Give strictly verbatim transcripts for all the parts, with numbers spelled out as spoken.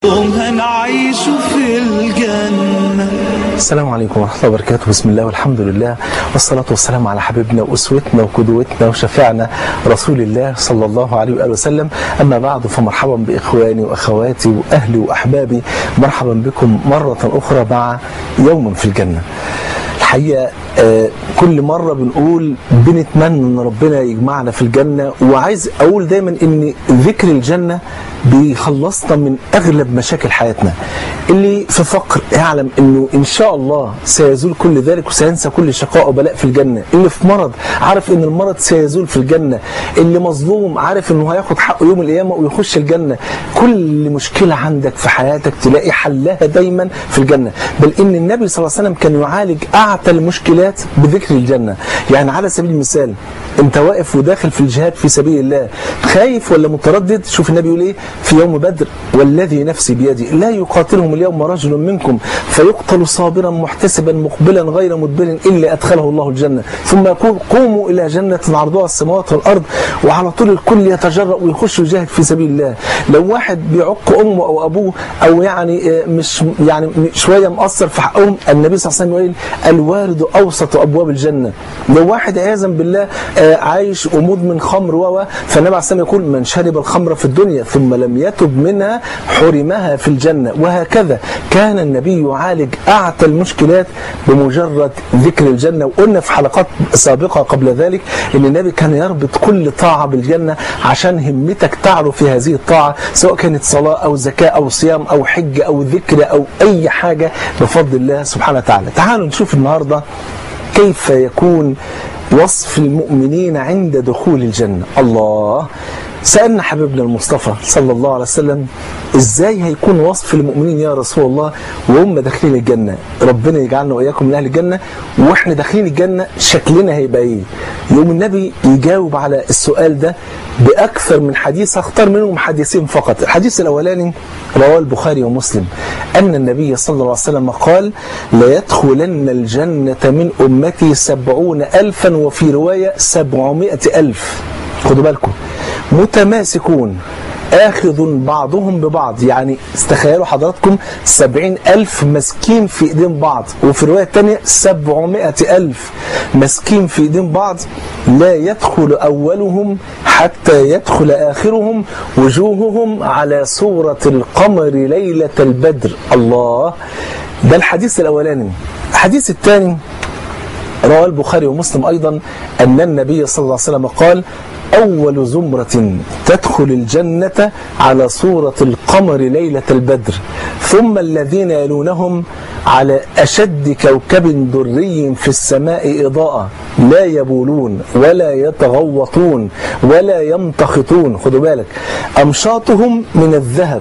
هنعيش في الجنة. السلام عليكم ورحمة الله وبركاته. بسم الله والحمد لله والصلاة والسلام على حبيبنا وأسوتنا وقدوتنا وشفيعنا رسول الله صلى الله عليه وآله وسلم. أما بعد، فمرحبا بإخواني وأخواتي وأهلي وأحبابي، مرحبا بكم مرة أخرى مع يوم في الجنة. الحقيقة آه كل مرة بنقول بنتمنى ان ربنا يجمعنا في الجنة، وعايز اقول دايما ان ذكر الجنة بيخلصنا من اغلب مشاكل حياتنا. اللي في فقر يعلم انه ان شاء الله سيزول كل ذلك وسينسى كل شقاء وبلاء في الجنة. اللي في مرض عارف ان المرض سيزول في الجنة. اللي مظلوم عارف انه هياخد حقه يوم القيامة ويخش الجنة. كل مشكلة عندك في حياتك تلاقي حلها دايما في الجنة. بل ان النبي صلى الله عليه وسلم كان يعالج اعتى المشكلات بذكر الجنة. يعني على سبيل المثال، انت واقف وداخل في الجهاد في سبيل الله، خايف ولا متردد؟ شوف النبي يقول ايه في يوم بدر: والذي نفسي بيدي لا يقاتلهم اليوم رجل منكم فيقتل صابرا محتسبا مقبلا غير مدبر الا ادخله الله الجنة، ثم يقول قوموا الى جنة عرضها السماوات والارض، وعلى طول الكل يتجرأ ويخش يجاهد في سبيل الله. لو واحد بيعق امه او ابوه او يعني مش يعني شويه مقصر في حقهم، النبي صلى الله عليه وسلم يقول الوارد اوسط ابواب الجنة. لو واحد عياذا بالله عايش ومدمن خمر و فالنبي عليه الصلاه والسلام يقول من شرب الخمر في الدنيا ثم لم يتب منها حرمها في الجنة. وهكذا كان النبي يعالج اعتى المشكلات بمجرد ذكر الجنة. وقلنا في حلقات سابقة قبل ذلك ان النبي كان يربط كل طاعة بالجنة عشان همتك تعلو في هذه الطاعة، سواء كانت صلاة او زكاة او صيام او حج او ذكر او اي حاجة بفضل الله سبحانه وتعالى. تعالوا نشوف النهاردة كيف يكون وصف المؤمنين عند دخول الجنة. الله، سألنا حبيبنا المصطفى صلى الله عليه وسلم ازاي هيكون وصف المؤمنين يا رسول الله وهم داخلين الجنة. ربنا يجعلنا وإياكم من أهل الجنة، واحنا داخلين الجنة شكلنا هيبقى ايه؟ يوم النبي يجاوب على السؤال ده بأكثر من حديث، اختار منهم حديثين فقط. الحديث الأولاني رواه البخاري ومسلم أن النبي صلى الله عليه وسلم قال: ليدخلن الجنة من أمتي سبعون ألفا، وفي رواية سبعمائة ألف. خدوا بالكم، متماسكون آخذ بعضهم ببعض. يعني استخيلوا حضراتكم سبعين ألف مسكين في إيدين بعض، وفي الرواية الثانية سبعمائة ألف مسكين في إيدين بعض. لا يدخل أولهم حتى يدخل آخرهم، وجوههم على صورة القمر ليلة البدر. الله، ده الحديث الأولاني. الحديث الثاني رواه البخاري ومسلم أيضا أن النبي صلى الله عليه وسلم قال: أول زمرة تدخل الجنة على صورة القمر ليلة البدر، ثم الذين يلونهم على أشد كوكب دري في السماء إضاءة، لا يبولون ولا يتغوطون ولا يمتخطون. خدوا بالك، أمشاطهم من الذهب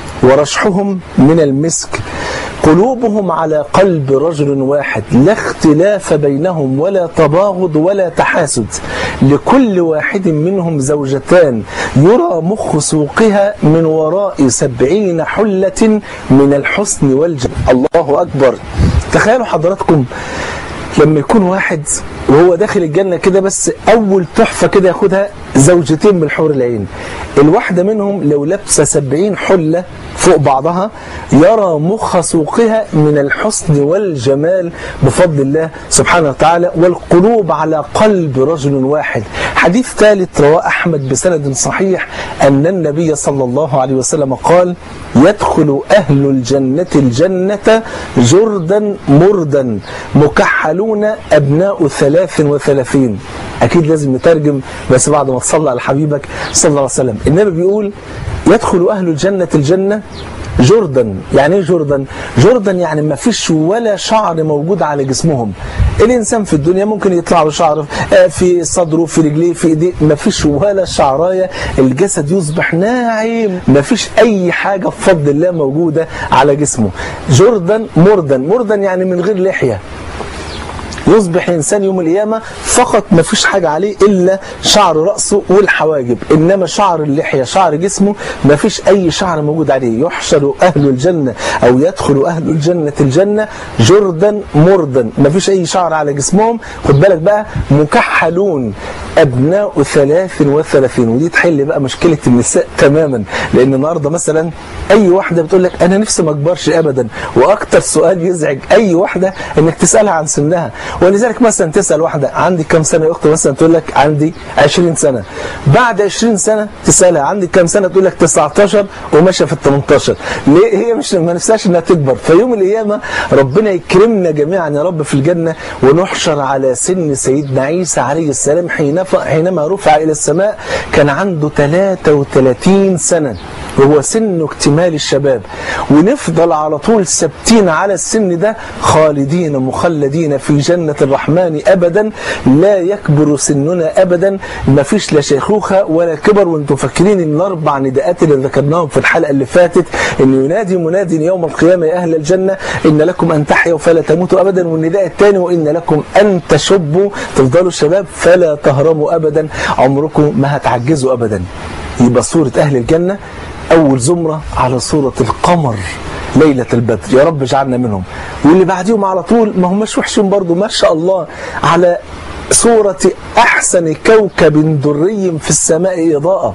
ورشحهم من المسك، قلوبهم على قلب رجل واحد، لا اختلاف بينهم ولا تباغض ولا تحاسد، لكل واحد منهم زوجتان يرى مخ سوقها من وراء سبعين حلة من الحسن والجمال. الله أكبر. تخيلوا حضراتكم لما يكون واحد وهو داخل الجنة كده، بس أول تحفة كده ياخدها زوجتين من حور العين. الواحدة منهم لو لابسة سبعين حلة فوق بعضها يرى مخ سوقها من الحسن والجمال بفضل الله سبحانه وتعالى، والقلوب على قلب رجل واحد. حديث ثالث رواه أحمد بسند صحيح أن النبي صلى الله عليه وسلم قال: يدخل أهل الجنة الجنة جردا مردا مكحلون أبناء ثلاث وثلاثين. أكيد لازم نترجم بس بعد ما تصلى على حبيبك صلى الله عليه وسلم. النبي بيقول: يدخل أهل الجنة الجنة جردا. يعني ايه جردا؟ جردا يعني ما فيش ولا شعر موجود على جسمهم. الإنسان في الدنيا ممكن يطلع له شعر في صدره في رجليه في ايديه، ما فيش ولا شعرايه، الجسد يصبح ناعم، ما فيش أي حاجة بفضل الله موجودة على جسمه. جردا مردا، مردا يعني من غير لحية. يصبح إنسان يوم القيامة فقط ما فيش حاجة عليه إلا شعر رأسه والحواجب، إنما شعر اللحية شعر جسمه ما فيش أي شعر موجود عليه. يحشر أهل الجنة أو يدخل أهل الجنة الجنة جردا مردا، ما فيش أي شعر على جسمهم. خد بالك بقى، مكحلون أبناء ثلاث وثلاثين، ودي تحل بقى مشكلة النساء تماما. لأن النهاردة مثلا أي واحدة بتقول لك أنا نفسي ما أكبرش أبدا، وأكتر سؤال يزعج أي واحدة إنك تسألها عن سنها. ولذلك مثلا تسأل واحدة عندي كم سنة يا أخت، مثلا تقول لك عندي عشرين سنة. بعد عشرين سنة تسألها عندي كم سنة، تقول لك تسعتاشر وماشية في التمنتاشر. ليه؟ هي مش ما نفسهاش إنها تكبر. فيوم القيامة ربنا يكرمنا جميعا يا رب في الجنة، ونحشر على سن سيدنا عيسى عليه السلام حينما رفع إلى السماء كان عنده ثلاثة وثلاثين سنة، وهو سن اكتمال الشباب. ونفضل على طول ثابتين على السن ده خالدين مخلدين في جنة الرحمن أبدا، لا يكبر سننا أبدا، ما فيش لا شيخوخة ولا كبر. وانتم فاكرين ان الأربع نداءات اللي ذكرناهم في الحلقة اللي فاتت، ان ينادي مناد يوم القيامة يا أهل الجنة إن لكم أن تحيوا فلا تموتوا أبدا، والنداء الثاني وإن لكم أن تشبوا تفضلوا شباب فلا تهرموا أبدا، عمركم ما هتعجزوا أبدا. يبقى صورة أهل الجنة أول زمرة على صورة القمر ليلة البدر، يا رب اجعلنا منهم. واللي بعديهم على طول ما هم مش وحشين برضو ما شاء الله، على صورة أحسن كوكب دري في السماء إضاءة،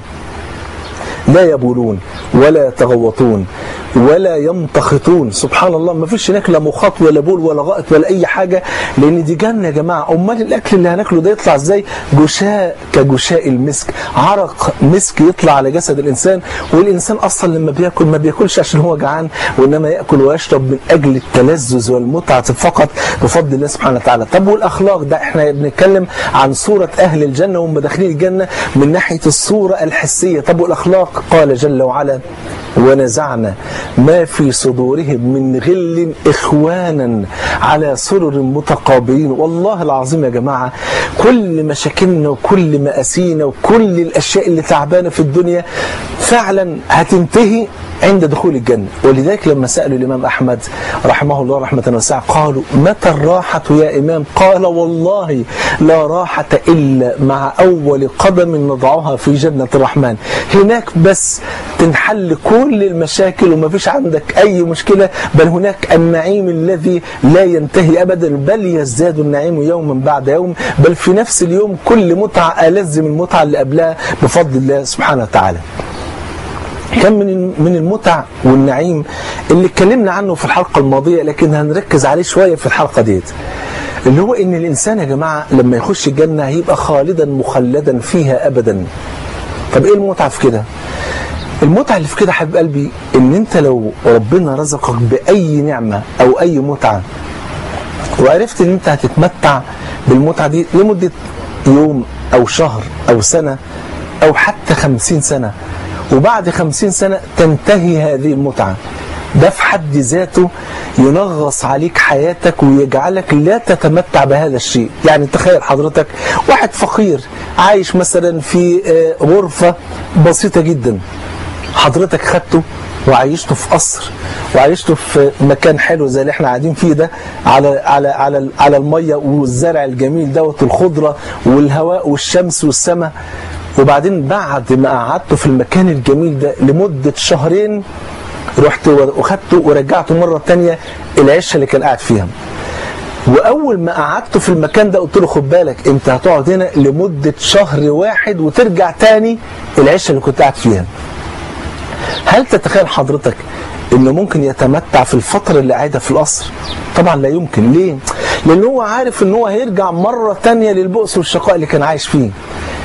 لا يبولون ولا يتغوطون ولا يمتخطون. سبحان الله، ما فيش هناك لا مخاط ولا بول ولا غائط ولا أي حاجة، لأن دي جنة يا جماعة. أمال الأكل اللي هناكله ده يطلع إزاي؟ جشاء كجشاء المسك، عرق مسك يطلع على جسد الإنسان. والإنسان أصلا لما بيأكل ما بيأكلش عشان هو جعان، وإنما يأكل ويشرب من أجل التلذذ والمتعة فقط بفضل الله سبحانه وتعالى. طب والأخلاق ده احنا بنتكلم عن صورة أهل الجنة وهم داخلين الجنة من ناحية الصورة الحسية. طب والأخلاق؟ قال جل وعلا ونزعنا ما في صدورهم من غل إخوانا على سرر متقابلين. والله العظيم يا جماعة، كل مشاكلنا وكل مآسينا وكل الأشياء اللي تعبانة في الدنيا فعلا هتنتهي عند دخول الجنة. ولذلك لما سألوا الإمام أحمد رحمه الله رحمة واسعة قالوا متى الراحة يا إمام؟ قال والله لا راحة إلا مع أول قدم نضعها في جنة الرحمن. هناك بس تنحل كل المشاكل وما فيش عندك أي مشكلة، بل هناك النعيم الذي لا ينتهي أبدا، بل يزداد النعيم يوما بعد يوم، بل في نفس اليوم كل متعة ألذ من المتعة اللي قبلها بفضل الله سبحانه وتعالى. كم من من المتع والنعيم اللي اتكلمنا عنه في الحلقة الماضية، لكن هنركز عليه شوية في الحلقة ديت، اللي هو ان الانسان يا جماعة لما يخش الجنة هيبقى خالدا مخلدا فيها ابدا. طب ايه المتعة في كده؟ المتعة اللي في كده حبيب قلبي ان انت لو ربنا رزقك باي نعمة او اي متعة وعرفت ان انت هتتمتع بالمتعة دي لمدة يوم او شهر او سنة او حتى خمسين سنة، وبعد خمسين سنة تنتهي هذه المتعة، ده في حد ذاته ينغص عليك حياتك ويجعلك لا تتمتع بهذا الشيء. يعني تخيل حضرتك واحد فقير عايش مثلا في غرفة بسيطة جدا، حضرتك خدته وعيشته في قصر وعيشته في مكان حلو زي اللي احنا قاعدين فيه ده، على على على على المية والزرع الجميل دوت والخضرة والهواء والشمس والسماء. وبعدين بعد ما قعدته في المكان الجميل ده لمدة شهرين رحت وخدته ورجعته مرة تانية العشة اللي كان قاعد فيها. وأول ما قعدته في المكان ده قلت له خد بالك أنت هتقعد هنا لمدة شهر واحد وترجع تاني العشة اللي كنت قاعد فيها. هل تتخيل حضرتك إنه ممكن يتمتع في الفترة اللي قاعدها في القصر؟ طبعا لا يمكن. ليه؟ لأنه هو عارف إنه هو هيرجع مرة تانية للبؤس والشقاء اللي كان عايش فيه.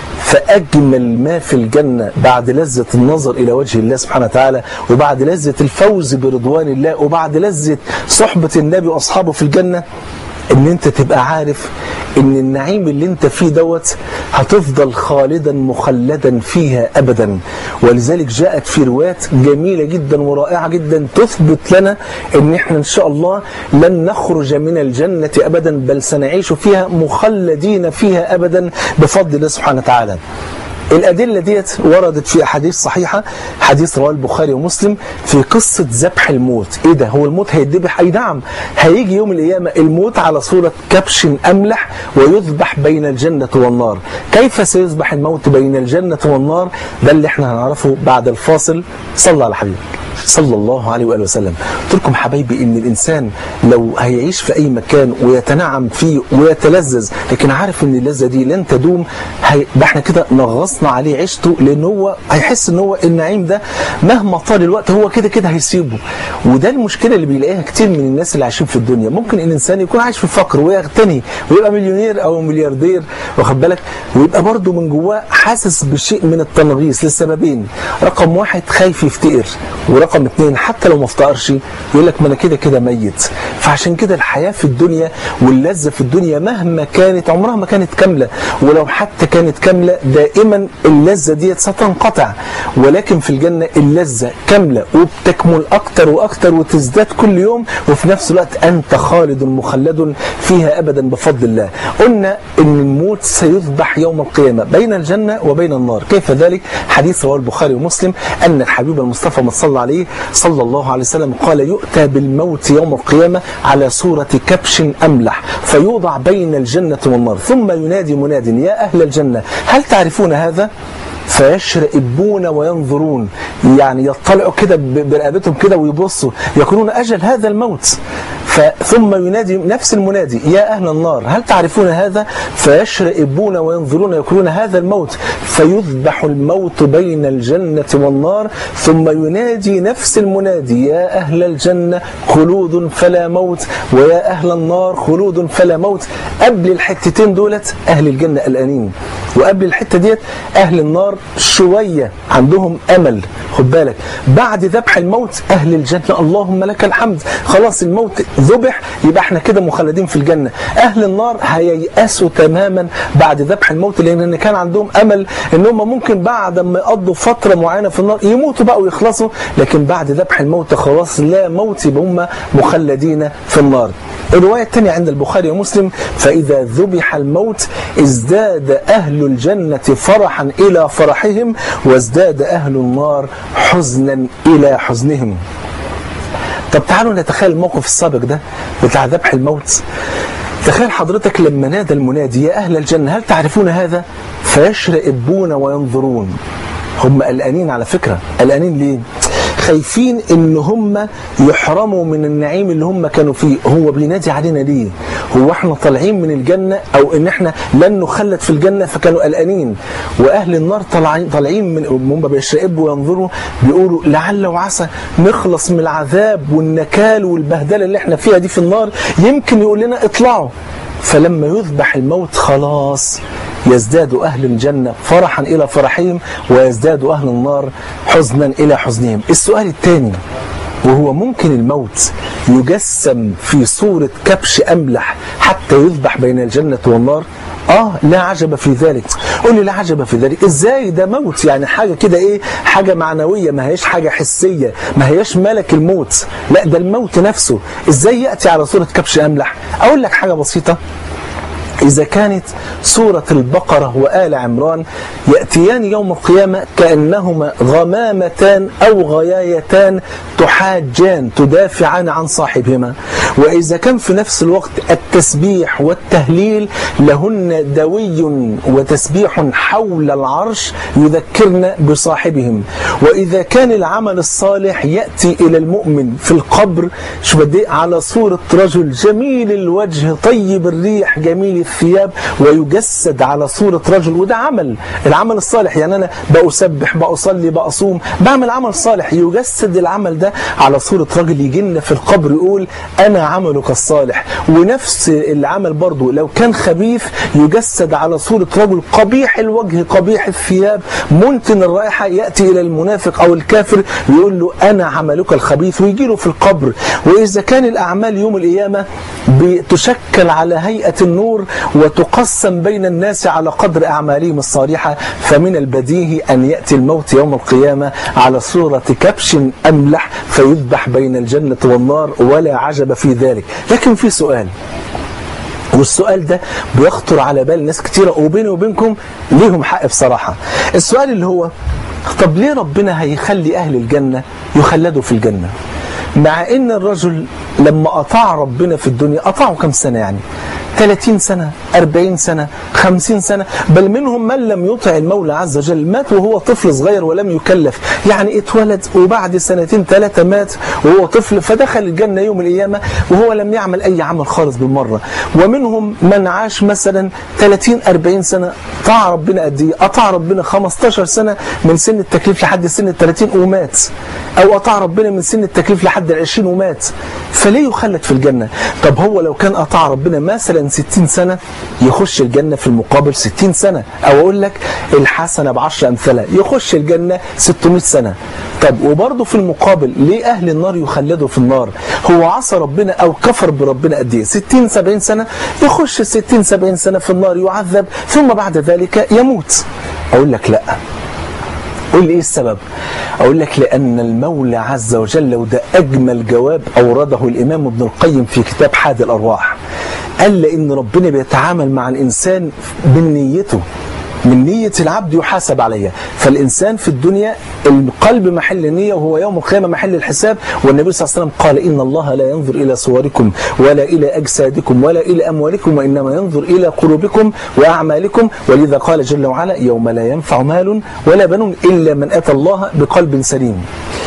فأجمل ما في الجنة بعد لذة النظر إلى وجه الله سبحانه وتعالى، وبعد لذة الفوز برضوان الله، وبعد لذة صحبة النبي وأصحابه في الجنة، ان انت تبقى عارف ان النعيم اللي انت فيه دوت هتفضل خالدا مخلدا فيها ابدا. ولذلك جاءت في روايات جميلة جدا ورائعة جدا تثبت لنا ان احنا ان شاء الله لن نخرج من الجنة ابدا، بل سنعيش فيها مخلدين فيها ابدا بفضل الله سبحانه وتعالى. الأدلة ديت وردت في أحاديث صحيحة، حديث رواه البخاري ومسلم في قصة ذبح الموت. إيه ده؟ هو الموت هيتذبح؟ أي نعم، هيجي يوم القيامة الموت على صورة كبش أملح ويذبح بين الجنة والنار. كيف سيذبح الموت بين الجنة والنار؟ ده اللي احنا هنعرفه بعد الفاصل. صلى على حبيبك صلى الله عليه وآله وسلم. قلت لكم حبايبي ان الانسان لو هيعيش في اي مكان ويتنعم فيه ويتلذذ، لكن عارف ان اللذة دي لن تدوم، هيبقى احنا كده نغصنا عليه عيشته، لان هو هيحس ان هو النعيم ده مهما طال الوقت هو كده كده هيسيبه. وده المشكله اللي بيلاقيها كتير من الناس اللي عايشين في الدنيا. ممكن الانسان يكون عايش في فقر ويغتني ويبقى مليونير او ملياردير، واخد بالك، ويبقى برضه من جواه حاسس بشيء من التنغيص لسببين. رقم واحد خايف يفتقر، ورقم اثنين حتى لو ما افتقرش يقول لك ما انا كده كده ميت. فعشان كده الحياه في الدنيا واللذه في الدنيا مهما كانت عمرها ما كانت كامله، ولو حتى كانت كامله دائما اللذه ديت ستنقطع. ولكن في الجنه اللذه كامله وبتكمل اكتر واكتر وتزداد كل يوم، وفي نفس الوقت انت خالد مخلد فيها ابدا بفضل الله. قلنا ان الموت سيذبح يوم القيامه بين الجنه وبين النار. كيف ذلك؟ حديث رواه البخاري ومسلم ان الحبيب المصطفى ما صلى عليه صلى الله عليه وسلم قال: يؤتى بالموت يوم القيامة على صورة كبش أملح فيوضع بين الجنة والنار، ثم ينادي مناد: يا أهل الجنة هل تعرفون هذا؟ فيشرئبون وينظرون، يعني يطلعوا كده برقبتهم كده ويبصوا، يقولون: أجل هذا الموت. ثم ينادي نفس المنادي: يا أهل النار هل تعرفون هذا؟ فيشرئبون وينظرون يقولون: هذا الموت. فيذبح الموت بين الجنة والنار، ثم ينادي نفس المنادي: يا أهل الجنة خلود فلا موت، ويا أهل النار خلود فلا موت. قبل الحتتين دولت أهل الجنة قلقانين، وقبل الحتة ديت أهل النار شوية عندهم أمل. خد بالك، بعد ذبح الموت أهل الجنة اللهم لك الحمد، خلاص الموت ذبح، يبقى احنا كده مخلدين في الجنة. أهل النار هييأسوا تماما بعد ذبح الموت، لأن كان عندهم أمل إن هم ممكن بعد ما يقضوا فترة معينة في النار يموتوا بقى ويخلصوا، لكن بعد ذبح الموت خلاص لا موت، يبقى هم مخلدين في النار. الرواية الثانية عند البخاري ومسلم: فإذا ذبح الموت ازداد أهل الجنة فرحا إلى فرحهم، وازداد أهل النار حزنا إلى حزنهم. طب تعالوا نتخيل الموقف السابق ده بتاع ذبح الموت. تخيل حضرتك لما نادى المنادي: يا أهل الجنة هل تعرفون هذا؟ فيشرئبون وينظرون. هم قلقانين على فكرة. قلقانين ليه؟ خايفين ان هم يحرموا من النعيم اللي هم كانوا فيه. هو بينادي علينا ليه؟ هو احنا طالعين من الجنة او ان احنا لن نخلد في الجنة؟ فكانوا قلقانين. واهل النار طالعين طالعين من هم بيشرئبوا وينظروا، بيقولوا لعل وعسى نخلص من العذاب والنكال والبهدله اللي احنا فيها دي في النار، يمكن يقول لنا اطلعوا. فلما يذبح الموت خلاص يزداد أهل الجنة فرحا إلى فرحهم، ويزداد أهل النار حزنا إلى حزنهم. السؤال الثاني: وهو ممكن الموت يجسم في صورة كبش أملح حتى يذبح بين الجنة والنار؟ آه لا عجب في ذلك. قول لي لا عجب في ذلك إزاي؟ ده موت، يعني حاجة كده إيه، حاجة معنوية، ما هيش حاجة حسية، ما هيش ملك الموت، لا ده الموت نفسه. إزاي يأتي على صورة كبش أملح؟ أقول لك حاجة بسيطة: إذا كانت سورة البقرة وآل عمران يأتيان يوم القيامة كأنهما غمامتان أو غيايتان تحاجان تدافعان عن صاحبهما، وإذا كان في نفس الوقت التسبيح والتهليل لهن دوي وتسبيح حول العرش يذكرن بصاحبهم، وإذا كان العمل الصالح يأتي إلى المؤمن في القبر شو بدي على صورة رجل جميل الوجه طيب الريح جميل الثياب ويجسد على صورة رجل، وده عمل العمل الصالح، يعني أنا بأسبح بأصلي بأصوم بعمل عمل صالح، يجسد العمل ده على صورة رجل يجي لنا في القبر يقول أنا عملك الصالح. ونفس العمل برضو لو كان خبيث يجسد على صورة رجل قبيح الوجه قبيح الثياب منتن الرائحة، يأتي إلى المنافق أو الكافر يقول له أنا عملك الخبيث ويجي له في القبر. وإذا كان الأعمال يوم القيامة بتشكل على هيئة النور وتقسم بين الناس على قدر أعمالهم الصالحة، فمن البديهي أن يأتي الموت يوم القيامة على صورة كبش أملح فيذبح بين الجنة والنار، ولا عجب في ذلك. لكن في سؤال: والسؤال ده بيخطر على بال ناس كتيرة، وبيني وبينكم ليهم حق بصراحة. السؤال اللي هو طب ليه ربنا هيخلي أهل الجنة يخلدوا في الجنة، مع ان الرجل لما أطاع ربنا في الدنيا أطاعه كم سنة؟ يعني ثلاثين سنة، أربعين سنة، خمسين سنة، بل منهم من لم يطع المولى عز وجل مات وهو طفل صغير ولم يكلف، يعني اتولد وبعد سنتين ثلاثة مات وهو طفل، فدخل الجنة يوم القيامة وهو لم يعمل أي عمل خالص بالمرة. ومنهم من عاش مثلا ثلاثين أربعين سنة، طاع ربنا قد ايه؟ أطاع ربنا خمستاشر سنة من سن التكليف لحد سن الثلاثين ومات، أو أطاع ربنا من سن التكليف لحد العشرين ومات، فليه يخلد في الجنة؟ طب هو لو كان أطاع ربنا مثلا ستين سنة يخش الجنة في المقابل ستين سنة، أو أقول لك الحسنة بعشر أمثلة يخش الجنة ستمائة سنة. طب وبرضه في المقابل ليه أهل النار يخلدوا في النار؟ هو عصى ربنا أو كفر بربنا قد ايه؟ ستين سبعين سنة، يخش ستين سبعين سنة في النار يعذب ثم بعد ذلك يموت. أقول لك لا. قول لي ايه السبب؟ اقول لك لان المولى عز وجل، وده اجمل جواب اورده الامام ابن القيم في كتاب حاد الارواح، قال لان ربنا بيتعامل مع الانسان من نيته، من نية العبد يحاسب عليها. فالإنسان في الدنيا القلب محل النية، وهو يوم القيامة محل الحساب. والنبي صلى الله عليه وسلم قال إن الله لا ينظر إلى صوركم ولا إلى أجسادكم ولا إلى أموالكم وإنما ينظر إلى قلوبكم وأعمالكم. ولذا قال جل وعلا يوم لا ينفع مال ولا بنون إلا من أتى الله بقلب سليم.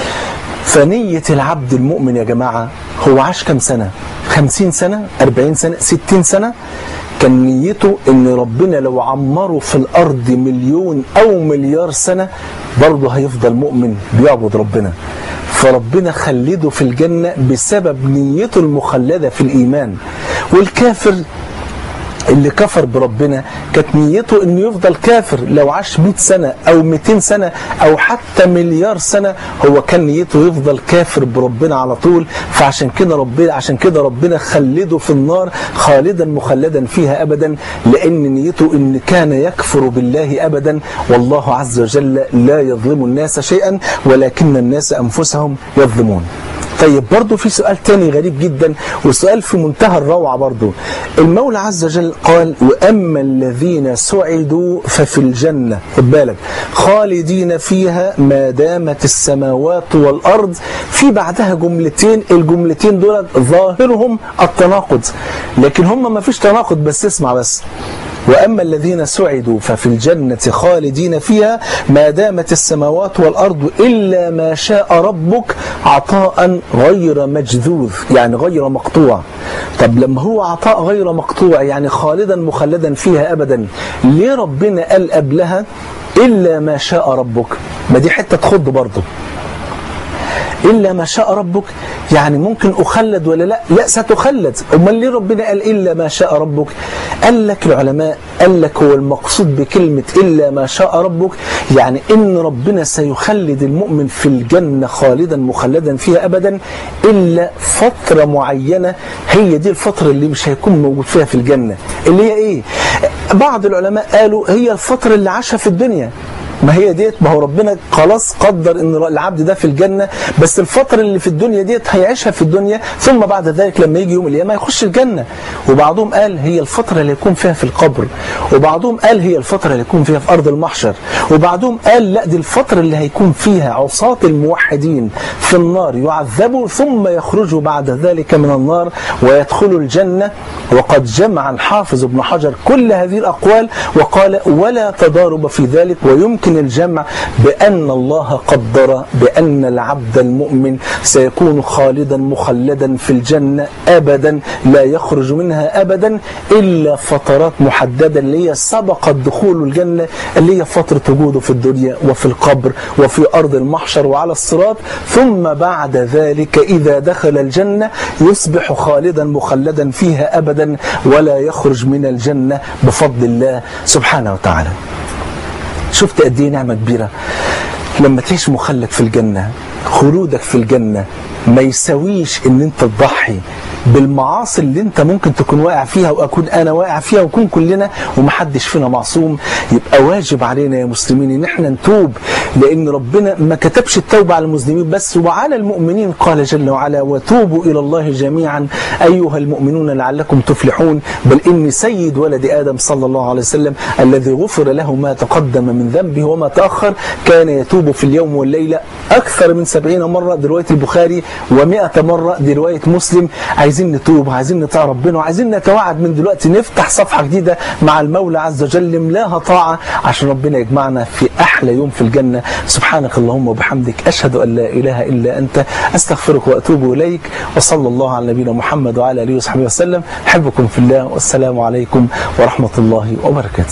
فنية العبد المؤمن يا جماعة هو عاش كم سنة؟ خمسين سنة، أربعين سنة، ستين سنة، كان نيته ان ربنا لو عمره في الارض مليون او مليار سنة برضه هيفضل مؤمن بيعبد ربنا. فربنا خلده في الجنة بسبب نيته المخلدة في الايمان. والكافر اللي كفر بربنا كانت نيته انه يفضل كافر، لو عاش مئة سنة او مئتين سنة او حتى مليار سنة هو كان نيته يفضل كافر بربنا على طول. فعشان كده ربنا عشان كده ربنا خلده في النار خالدا مخلدا فيها ابدا، لان نيته ان كان يكفر بالله ابدا. والله عز وجل لا يظلم الناس شيئا ولكن الناس انفسهم يظلمون. طيب برضو في سؤال تاني غريب جدا، وسؤال في منتهى الروعة برضو. المولى عز وجل قال وأما الذين سعدوا ففي الجنة، خد بالك، خالدين فيها ما دامت السماوات والأرض. في بعدها جملتين، الجملتين دول ظاهرهم التناقض، لكن هم ما فيش تناقض، بس اسمع بس. وأما الذين سعدوا ففي الجنة خالدين فيها ما دامت السماوات والأرض إلا ما شاء ربك عطاء غير مجذوذ، يعني غير مقطوع. طب لما هو عطاء غير مقطوع يعني خالدا مخلدا فيها أبدا، ليه ربنا قال قبلها إلا ما شاء ربك؟ ما دي حتة تخض برضه. إلا ما شاء ربك يعني ممكن أخلد ولا لا؟ لا، ستخلد. أمال ليه ربنا قال إلا ما شاء ربك؟ قال لك العلماء قال لك هو المقصود بكلمة إلا ما شاء ربك يعني إن ربنا سيخلد المؤمن في الجنة خالدا مخلدا فيها أبدا إلا فترة معينة، هي دي الفترة اللي مش هيكون موجود فيها في الجنة. اللي هي إيه؟ بعض العلماء قالوا هي الفترة اللي عاشها في الدنيا. ما هي ديت، ما هو ربنا خلاص قدر ان العبد ده في الجنة، بس الفترة اللي في الدنيا ديت هيعيشها في الدنيا، ثم بعد ذلك لما يجي يوم القيامة يخش الجنة. وبعضهم قال هي الفترة اللي يكون فيها في القبر، وبعضهم قال هي الفترة اللي يكون فيها في أرض المحشر، وبعضهم قال لا، دي الفترة اللي هيكون فيها عصاة الموحدين في النار يعذبوا ثم يخرجوا بعد ذلك من النار ويدخلوا الجنة. وقد جمع الحافظ ابن حجر كل هذه الأقوال وقال ولا تضارب في ذلك، ويمكن الجمع بأن الله قدر بأن العبد المؤمن سيكون خالدا مخلدا في الجنة أبدا لا يخرج منها أبدا إلا فترات محددة اللي هي سبقت دخول الجنة، اللي هي فترة وجوده في الدنيا وفي القبر وفي أرض المحشر وعلى الصراط. ثم بعد ذلك إذا دخل الجنة يصبح خالدا مخلدا فيها أبدا ولا يخرج من الجنة بفضل الله سبحانه وتعالى. شفت قد ايه نعمة كبيرة لما تعيش مخلد في الجنة. خلودك في الجنة ما يساويش ان انت تضحي بالمعاصي اللي انت ممكن تكون واقع فيها واكون انا واقع فيها وكون كلنا ومحدش فينا معصوم. يبقى واجب علينا يا مسلمين ان احنا نتوب، لان ربنا ما كتبش التوبة على المذنبين بس، وعلى المؤمنين قال جل وعلا وتوبوا الى الله جميعا ايها المؤمنون لعلكم تفلحون. بل ان سيد ولد ادم صلى الله عليه وسلم الذي غفر له ما تقدم من ذنبه وما تاخر كان يتوب في اليوم والليله اكثر من سبعين مره، دي روايه البخاري، ومئة مره دي روايه مسلم. عايزين نتوب، عايزين نطيع ربنا، وعايزين نتوعد من دلوقتي نفتح صفحه جديده مع المولى عز وجل نملاها طاعه عشان ربنا يجمعنا في احلى يوم في الجنه. سبحانك اللهم وبحمدك اشهد ان لا اله الا انت استغفرك واتوب اليك. وصلى الله على نبينا محمد وعلى اله وصحبه وسلم. احبكم في الله والسلام عليكم ورحمه الله وبركاته.